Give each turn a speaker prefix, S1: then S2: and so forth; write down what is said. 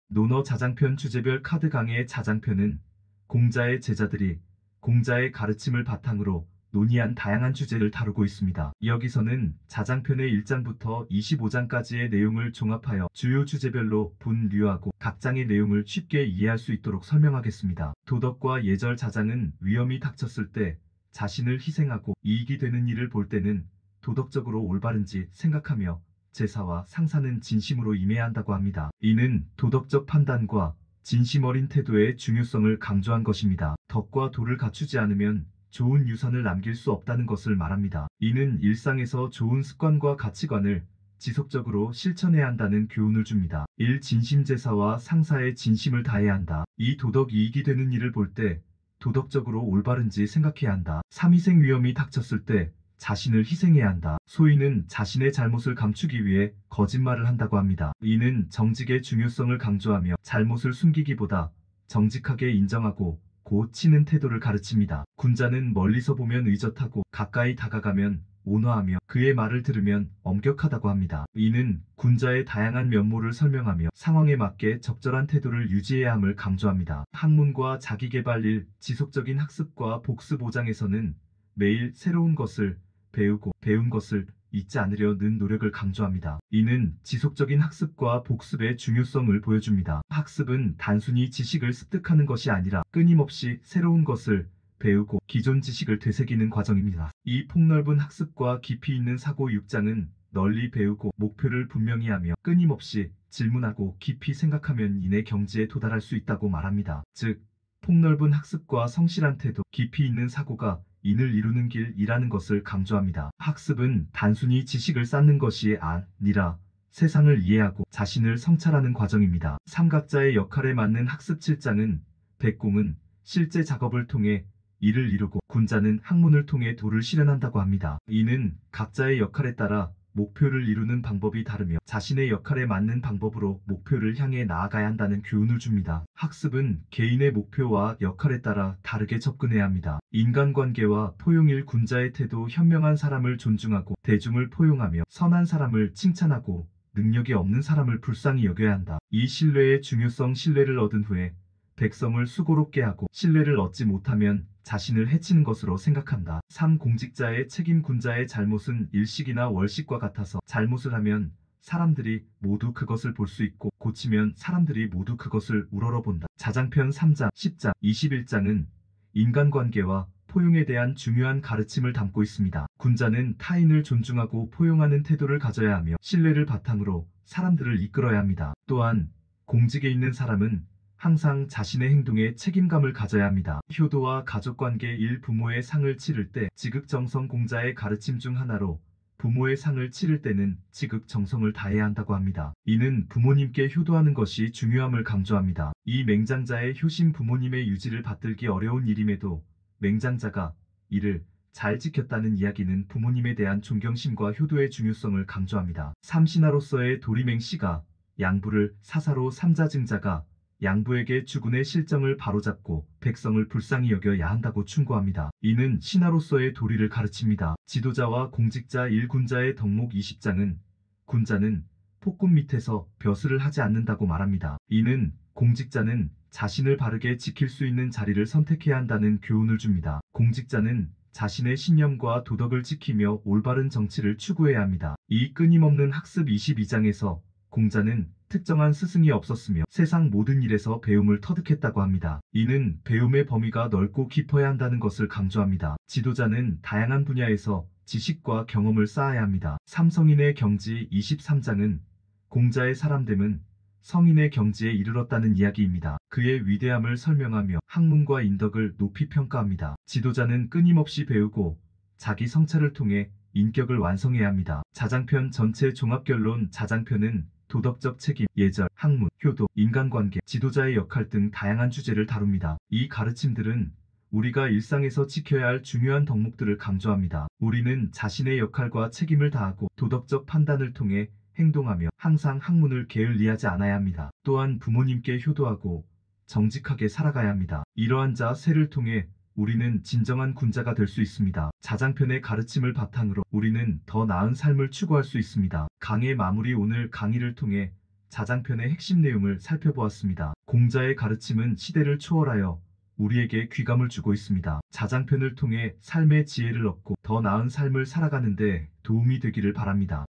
S1: 논어 자장편 주제별 카드 강의 자장편은 공자의 제자들이 공자의 가르침을 바탕으로 논의한 다양한 주제를 다루고 있습니다. 여기서는 자장편의 1장부터 25장까지의 내용을 종합하여 주요 주제별로 분류하고 각 장의 내용을 쉽게 이해할 수 있도록 설명하겠습니다. 도덕과 예절 자장은 위험이 닥쳤을 때 자신을 희생하고 이익이 되는 일을 볼 때는 도덕적으로 올바른지 생각하며 제사와 상사는 진심으로 임해야 한다고 합니다. 이는 도덕적 판단과 진심 어린 태도의 중요성을 강조한 것입니다. 덕과 도를 갖추지 않으면 좋은 유산을 남길 수 없다는 것을 말합니다. 이는 일상에서 좋은 습관과 가치관을 지속적으로 실천해야 한다는 교훈을 줍니다. 1. 진심제사와 상사의 진심을 다해야 한다. 이 도덕 이익이 되는 일을 볼 때 도덕적으로 올바른지 생각해야 한다. 3. 희생 위험이 닥쳤을 때 자신을 희생해야 한다. 소인은 자신의 잘못을 감추기 위해 거짓말을 한다고 합니다. 이는 정직의 중요성을 강조하며 잘못을 숨기기보다 정직하게 인정하고 고치는 태도를 가르칩니다. 군자는 멀리서 보면 의젓하고 가까이 다가가면 온화하며 그의 말을 들으면 엄격하다고 합니다. 이는 군자의 다양한 면모를 설명하며 상황에 맞게 적절한 태도를 유지해야 함을 강조합니다. 학문과 자기계발 1. 지속적인 학습과 복습 5장에서는 매일 새로운 것을 배우고 배운 것을 잊지 않으려는 노력을 강조합니다. 이는 지속적인 학습과 복습의 중요성을 보여줍니다. 학습은 단순히 지식을 습득하는 것이 아니라 끊임없이 새로운 것을 배우고 기존 지식을 되새기는 과정입니다. 이 폭넓은 학습과 깊이 있는 사고 6장은 널리 배우고 목표를 분명히 하며 끊임없이 질문하고 깊이 생각하면 인의 경지에 도달할 수 있다고 말합니다. 즉, 폭넓은 학습과 성실한 태도, 깊이 있는 사고가 인을 이루는 길이라는 것을 강조합니다. 학습은 단순히 지식을 쌓는 것이 아니라 세상을 이해하고 자신을 성찰하는 과정입니다. 삼각자의 역할에 맞는 학습 7장은 백공은 실제 작업을 통해 일을 이루고 군자는 학문을 통해 도를 실현한다고 합니다. 이는 각자의 역할에 따라 목표를 이루는 방법이 다르며 자신의 역할에 맞는 방법으로 목표를 향해 나아가야 한다는 교훈을 줍니다. 학습은 개인의 목표와 역할에 따라 다르게 접근해야 합니다. 인간관계와 포용일 군자의 태도 현명한 사람을 존중하고 대중을 포용하며 선한 사람을 칭찬하고 능력이 없는 사람을 불쌍히 여겨야 한다. 이 신뢰의 중요성 신뢰를 얻은 후에 백성을 수고롭게 하고 신뢰를 얻지 못하면 자신을 해치는 것으로 생각한다. 3. 공직자의 책임 군자의 잘못은 일식이나 월식과 같아서 잘못을 하면 사람들이 모두 그것을 볼 수 있고 고치면 사람들이 모두 그것을 우러러본다. 자장편 3장, 10장, 21장은 인간관계와 포용에 대한 중요한 가르침을 담고 있습니다. 군자는 타인을 존중하고 포용하는 태도를 가져야 하며 신뢰를 바탕으로 사람들을 이끌어야 합니다. 또한 공직에 있는 사람은 항상 자신의 행동에 책임감을 가져야 합니다. 효도와 가족관계 1. 부모의 상을 치를 때 지극정성 공자의 가르침 중 하나로 부모의 상을 치를 때는 지극정성을 다해야 한다고 합니다. 이는 부모님께 효도하는 것이 중요함을 강조합니다. 이 맹장자의 효심 부모님의 유지를 받들기 어려운 일임에도 맹장자가 이를 잘 지켰다는 이야기는 부모님에 대한 존경심과 효도의 중요성을 강조합니다. 삼신하로서의 도리맹씨가 양부를 사사로 삼자증자가 양부에게 주군의 실정을 바로잡고 백성을 불쌍히 여겨야 한다고 충고합니다. 이는 신하로서의 도리를 가르칩니다. 지도자와 공직자 1. 군자의 덕목 20장은 군자는 폭군 밑에서 벼슬을 하지 않는다고 말합니다. 이는 공직자는 자신을 바르게 지킬 수 있는 자리를 선택해야 한다는 교훈을 줍니다. 공직자는 자신의 신념과 도덕을 지키며 올바른 정치를 추구해야 합니다. 이 끊임없는 학습 22장에서 공자는 특정한 스승이 없었으며 세상 모든 일에서 배움을 터득했다고 합니다. 이는 배움의 범위가 넓고 깊어야 한다는 것을 강조합니다. 지도자는 다양한 분야에서 지식과 경험을 쌓아야 합니다. 삼성인의 경지 23장은 공자의 사람됨은 성인의 경지에 이르렀다는 이야기입니다. 그의 위대함을 설명하며 학문과 인덕을 높이 평가합니다. 지도자는 끊임없이 배우고 자기 성찰을 통해 인격을 완성해야 합니다. 자장편 전체 종합결론 자장편은 도덕적 책임, 예절, 학문, 효도, 인간관계, 지도자의 역할 등 다양한 주제를 다룹니다. 이 가르침들은 우리가 일상에서 지켜야 할 중요한 덕목들을 강조합니다. 우리는 자신의 역할과 책임을 다하고 도덕적 판단을 통해 행동하며 항상 학문을 게을리하지 않아야 합니다. 또한 부모님께 효도하고 정직하게 살아가야 합니다. 이러한 자세를 통해 우리는 진정한 군자가 될 수 있습니다. 자장편의 가르침을 바탕으로 우리는 더 나은 삶을 추구할 수 있습니다. 강의 마무리 오늘 강의를 통해 자장편의 핵심 내용을 살펴보았습니다. 공자의 가르침은 시대를 초월하여 우리에게 귀감을 주고 있습니다. 자장편을 통해 삶의 지혜를 얻고 더 나은 삶을 살아가는데 도움이 되기를 바랍니다.